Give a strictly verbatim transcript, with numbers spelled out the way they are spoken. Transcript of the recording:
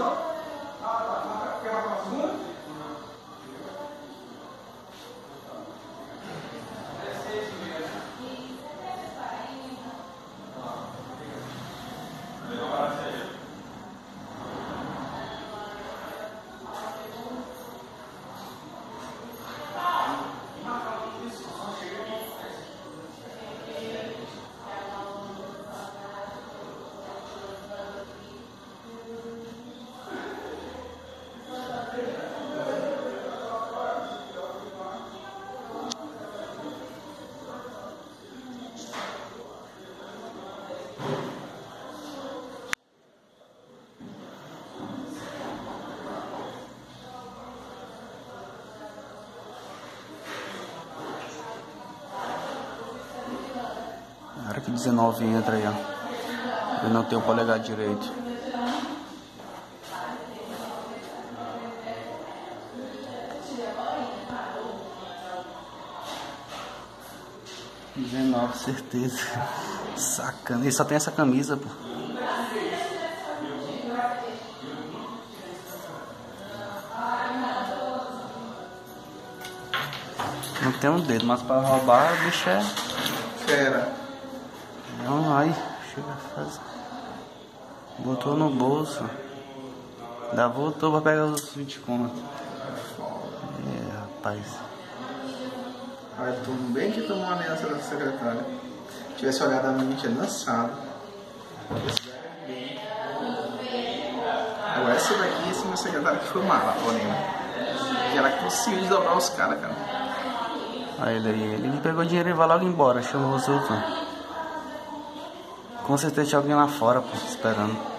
Na hora que dezenove entra aí, ó. Eu não tenho o polegar direito. dezenove, certeza. Sacana. Ele só tem essa camisa, pô. Não tem um dedo, mas pra roubar o bicho é fera. Não, aí, chega a fazer. Botou no bolso. Ainda voltou pra pegar os vinte contos. É, rapaz. Aí, tudo bem que tomou uma ameaça da secretária. Se tivesse olhado a minha, tinha dançado. Agora essa daqui, esse meu secretário que foi mala, porém. E ela conseguiu desdobrar os caras, cara. Aí ele aí, ele pegou dinheiro e vai logo embora, chamou os outros. Com certeza tinha alguém lá fora, pô, esperando.